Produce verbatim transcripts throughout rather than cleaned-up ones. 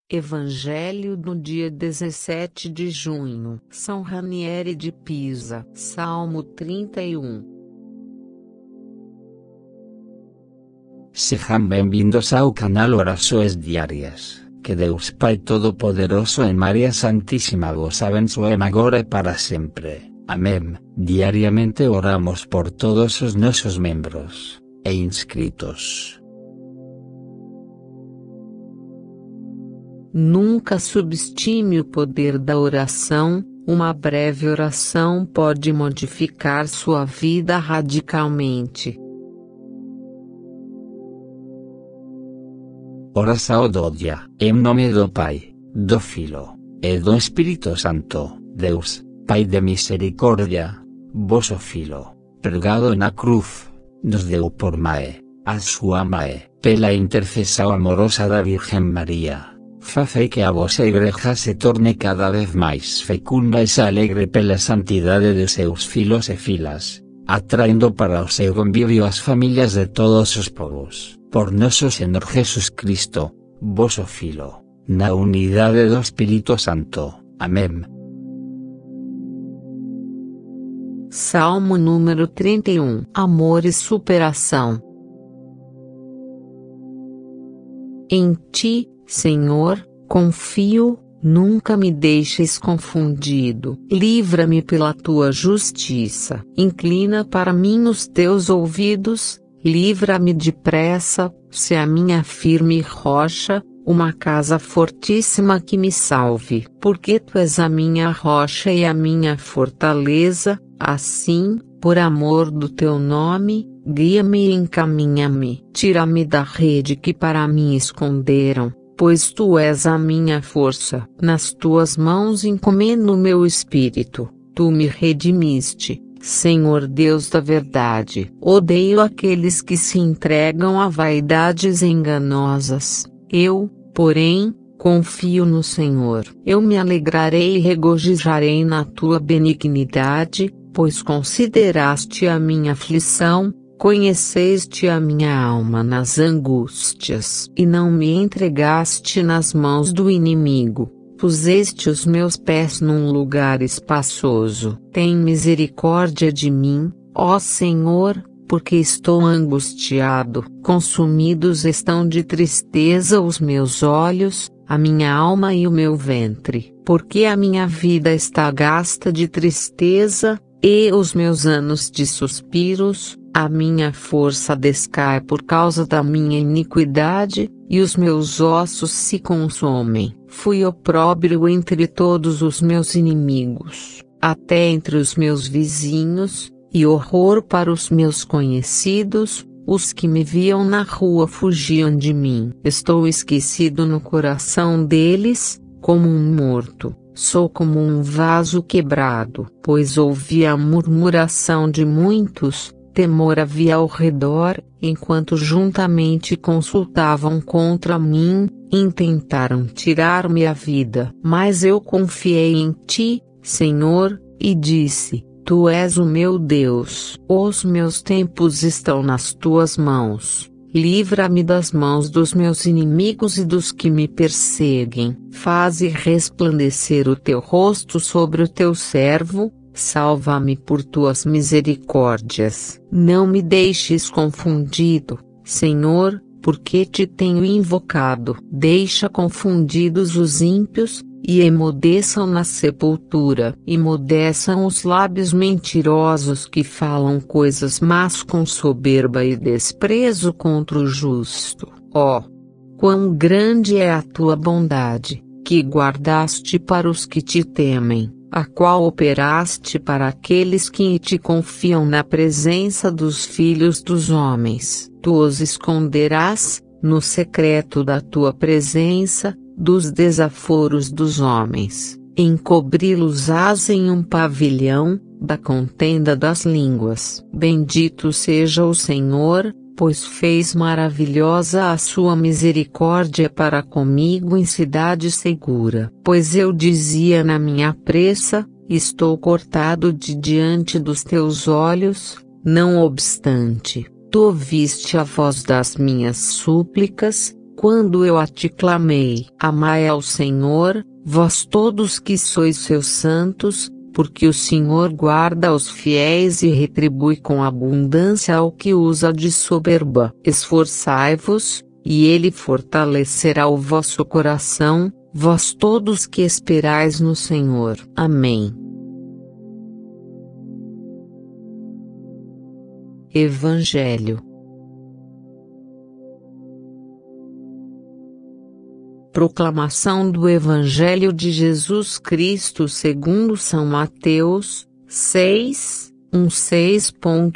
Evangelho do dia dezessete de junho, São Ranieri de Pisa, Salmo trinta e um. Sejam bem-vindos ao canal Orações Diárias. Que Deus Pai Todo-Poderoso e Maria Santíssima vos abençoem agora e para sempre. Amém. Diariamente oramos por todos os nossos membros e inscritos. Nunca subestime o poder da oração. Uma breve oração pode modificar sua vida radicalmente. Oração do dia. Em nome do Pai, do Filho e do Espírito Santo. Deus, Pai de misericórdia, vosso Filho, pregado na cruz, nos deu por mãe, a sua mãe, pela intercessão amorosa da Virgem Maria. Facei que a vossa igreja se torne cada vez mais fecunda e se alegre pela santidade de seus filhos e filas, atraindo para o seu convívio as famílias de todos os povos, por nosso Senhor Jesus Cristo, vosso Filho, na unidade do Espírito Santo. Amém. Salmo número trinta e um. Amor e superação. Em ti, Senhor, confio, nunca me deixes confundido. Livra-me pela tua justiça. Inclina para mim os teus ouvidos, livra-me depressa, se a minha firme rocha, uma casa fortíssima que me salve. Porque tu és a minha rocha e a minha fortaleza, assim, por amor do teu nome, guia-me e encaminha-me. Tira-me da rede que para mim esconderam, pois tu és a minha força. Nas tuas mãos encomendo o meu espírito, tu me redimiste, Senhor Deus da verdade. Odeio aqueles que se entregam a vaidades enganosas. Eu, porém, confio no Senhor. Eu me alegrarei e regozijarei na tua benignidade, pois consideraste a minha aflição, conheceste a minha alma nas angústias, e não me entregaste nas mãos do inimigo. Puseste os meus pés num lugar espaçoso. Tem misericórdia de mim, ó Senhor, porque estou angustiado. Consumidos estão de tristeza os meus olhos, a minha alma e o meu ventre, porque a minha vida está gasta de tristeza, e os meus anos de suspiros. A minha força descai por causa da minha iniquidade, e os meus ossos se consomem. Fui opróbrio entre todos os meus inimigos, até entre os meus vizinhos, e horror para os meus conhecidos. Os que me viam na rua fugiam de mim. Estou esquecido no coração deles, como um morto. Sou como um vaso quebrado, pois ouvi a murmuração de muitos. Temor havia ao redor, enquanto juntamente consultavam contra mim, intentaram tirar-me a vida. Mas eu confiei em ti, Senhor, e disse: Tu és o meu Deus. Os meus tempos estão nas tuas mãos. Livra-me das mãos dos meus inimigos e dos que me perseguem. Faze resplandecer o teu rosto sobre o teu servo. Salva-me por tuas misericórdias. Não me deixes confundido, Senhor, porque te tenho invocado. Deixa confundidos os ímpios, e emudeçam na sepultura. Emudeçam os lábios mentirosos que falam coisas más com soberba e desprezo contra o justo. Ó, quão grande é a tua bondade, que guardaste para os que te temem, a qual operaste para aqueles que te confiam na presença dos filhos dos homens. Tu os esconderás, no secreto da tua presença, dos desaforos dos homens. Encobri-los-ás em um pavilhão, da contenda das línguas. Bendito seja o Senhor, pois fez maravilhosa a sua misericórdia para comigo em cidade segura. Pois eu dizia na minha pressa: estou cortado de diante dos teus olhos. Não obstante, tu ouviste a voz das minhas súplicas, quando eu a te clamei. Amai ao Senhor, vós todos que sois seus santos, porque o Senhor guarda os fiéis e retribui com abundância ao que usa de soberba. Esforçai-vos, e ele fortalecerá o vosso coração, vós todos que esperais no Senhor. Amém. Evangelho. Proclamação do Evangelho de Jesus Cristo segundo São Mateus, seis, dezesseis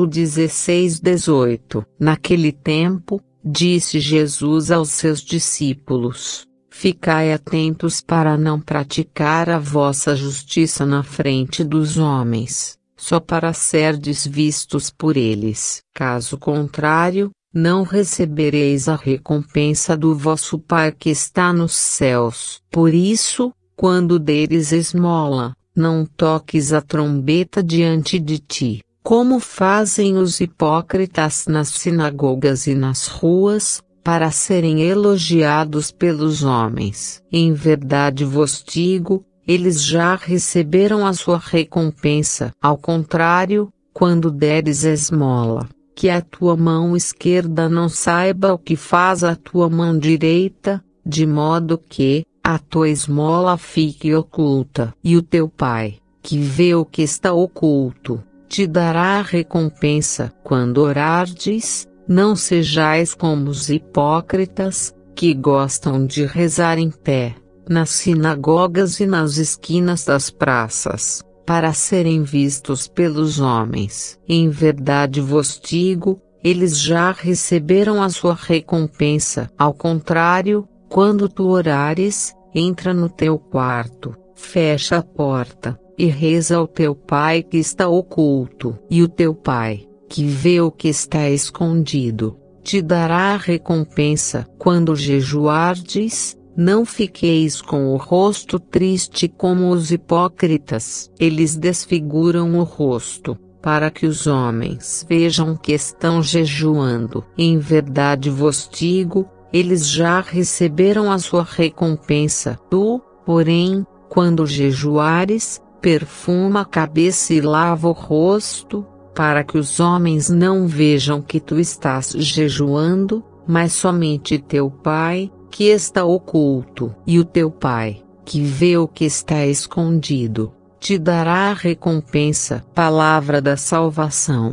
a dezoito. Naquele tempo, disse Jesus aos seus discípulos: Ficai atentos para não praticar a vossa justiça na frente dos homens, só para serdes vistos por eles. Caso contrário, não recebereis a recompensa do vosso Pai que está nos céus. Por isso, quando deres esmola, não toques a trombeta diante de ti, como fazem os hipócritas nas sinagogas e nas ruas, para serem elogiados pelos homens. Em verdade vos digo, eles já receberam a sua recompensa. Ao contrário, quando deres esmola, que a tua mão esquerda não saiba o que faz a tua mão direita, de modo que a tua esmola fique oculta. E o teu Pai, que vê o que está oculto, te dará a recompensa. Quando orardes, não sejais como os hipócritas, que gostam de rezar em pé, nas sinagogas e nas esquinas das praças, para serem vistos pelos homens. Em verdade vos digo, eles já receberam a sua recompensa. Ao contrário, quando tu orares, entra no teu quarto, fecha a porta, e reza ao teu Pai que está oculto. E o teu Pai, que vê o que está escondido, te dará a recompensa. Quando jejuardes, não fiqueis com o rosto triste como os hipócritas. Eles desfiguram o rosto, para que os homens vejam que estão jejuando. Em verdade vos digo, eles já receberam a sua recompensa. Tu, porém, quando jejuares, perfuma a cabeça e lava o rosto, para que os homens não vejam que tu estás jejuando, mas somente teu Pai, que está oculto. E o teu Pai, que vê o que está escondido, te dará a recompensa. Palavra da salvação.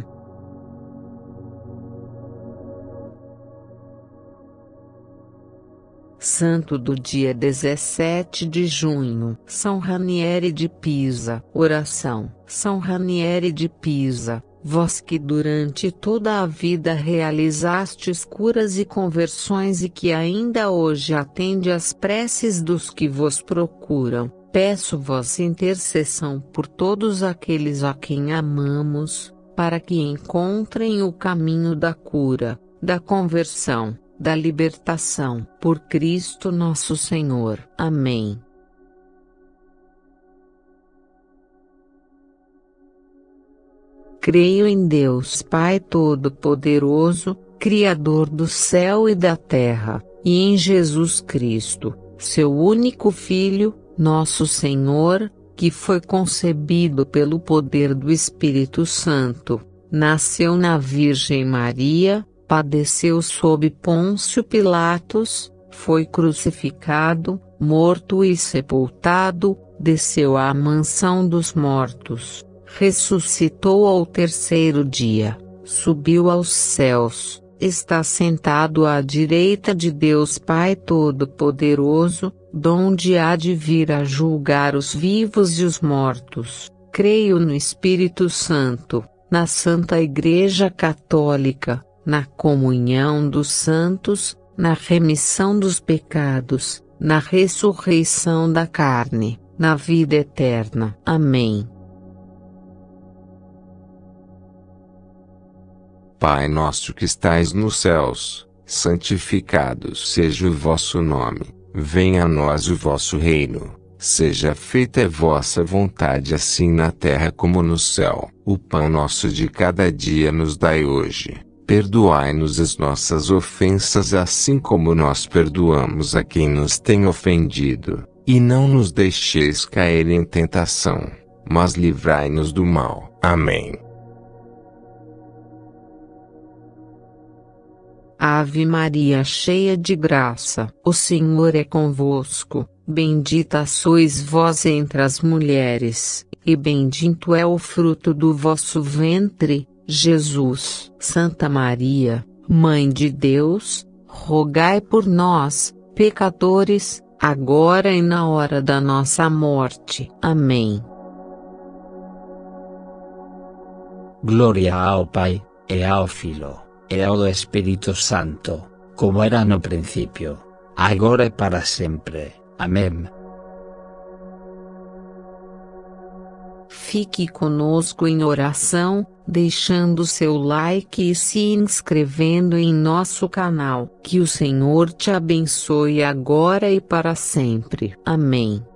Santo do dia dezessete de junho, São Ranieri de Pisa. Oração. São Ranieri de Pisa, vós que durante toda a vida realizastes curas e conversões e que ainda hoje atende às preces dos que vos procuram, peço vossa intercessão por todos aqueles a quem amamos, para que encontrem o caminho da cura, da conversão, da libertação. Por Cristo nosso Senhor. Amém. Creio em Deus Pai Todo-Poderoso, Criador do céu e da terra, e em Jesus Cristo, seu único Filho, nosso Senhor, que foi concebido pelo poder do Espírito Santo, nasceu na Virgem Maria, padeceu sob Pôncio Pilatos, foi crucificado, morto e sepultado, desceu à mansão dos mortos. Ressuscitou ao terceiro dia, subiu aos céus, está sentado à direita de Deus Pai Todo-Poderoso, donde há de vir a julgar os vivos e os mortos. Creio no Espírito Santo, na Santa Igreja Católica, na comunhão dos santos, na remissão dos pecados, na ressurreição da carne, na vida eterna. Amém. Pai nosso que estais nos céus, santificado seja o vosso nome. Venha a nós o vosso reino. Seja feita a vossa vontade assim na terra como no céu. O pão nosso de cada dia nos dai hoje. Perdoai-nos as nossas ofensas assim como nós perdoamos a quem nos tem ofendido, e não nos deixeis cair em tentação, mas livrai-nos do mal. Amém. Ave Maria, cheia de graça, o Senhor é convosco. Bendita sois vós entre as mulheres, e bendito é o fruto do vosso ventre, Jesus. Santa Maria, Mãe de Deus, rogai por nós, pecadores, agora e na hora da nossa morte. Amém. Glória ao Pai, e ao Filho, e ao Espírito Santo, como era no princípio, agora e para sempre. Amém. Fique conosco em oração, deixando seu like e se inscrevendo em nosso canal. Que o Senhor te abençoe agora e para sempre. Amém.